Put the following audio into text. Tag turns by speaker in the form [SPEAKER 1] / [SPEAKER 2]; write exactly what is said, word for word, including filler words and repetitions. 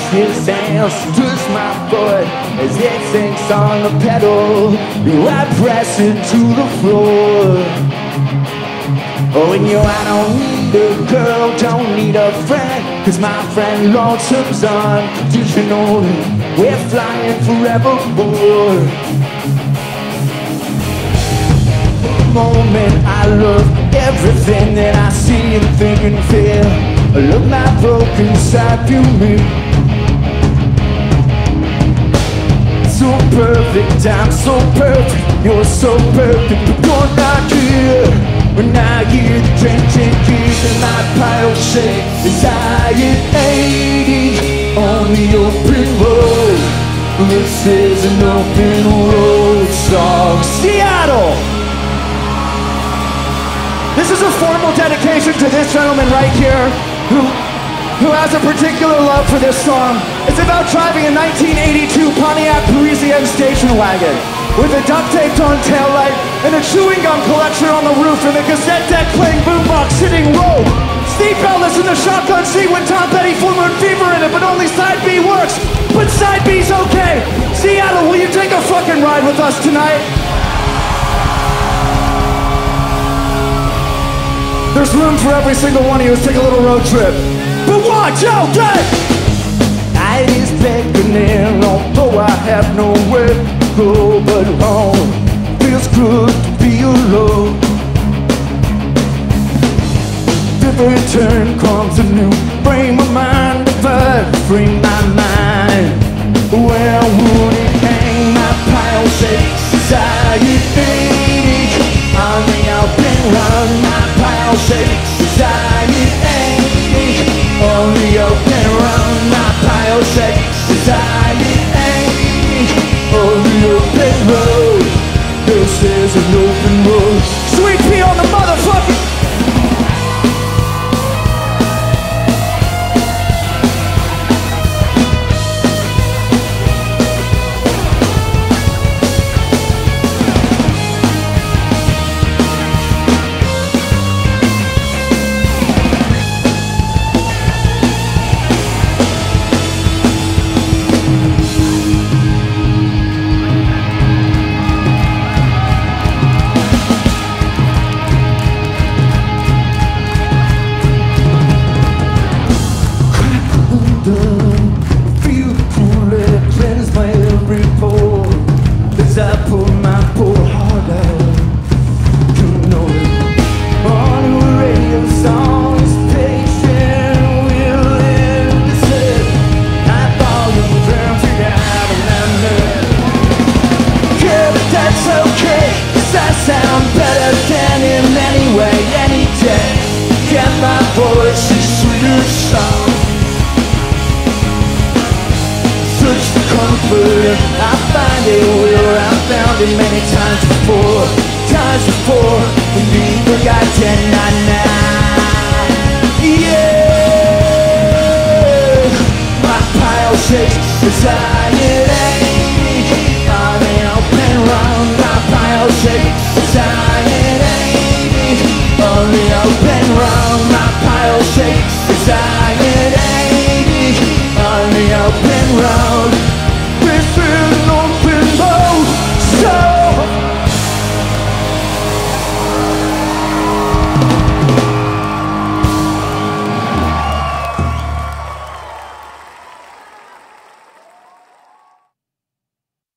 [SPEAKER 1] his hands touch my foot as it sinks on the pedal. I press it to the floor. Oh, and you, I don't need a girl, don't need a friend, cause my friend lonesome's unconditional. We're flying forevermore. For a moment I love everything that I see and think and feel. I love my broken side view me. So perfect, I'm so perfect, you're so perfect, but you're not here. When I hear the drenching keys and my pile shake as I hit eighty on the open road. This is an open road song. Seattle! This is a formal dedication to this gentleman right here who, who has a particular love for this song. It's about driving a nineteen eighty-two Pontiac Parisienne station wagon with a duct-taped on taillight and a chewing gum collection on the roof and the cassette deck playing boombox sitting row. Steve Bellis in the shotgun seat with Tom Petty, Full Moon Fever in it, but only side B works. But side B's okay. Seattle, will you take a fucking ride with us tonight? There's room for every single one of you. Let's take a little road trip. But one, two, three! Night is beckoning, although I have nowhere to go but home. Feels good to be alone. Every turn comes a new frame of mind. If I free my mind, where would it hang? My pile shakes as I hit eighty on the open run. My pile shakes as I hit eighty on the open run. My pile shakes as I hit eighty on the open road. This is an open road. Sweet pea on the motherfucking. I find it where I found it many times before.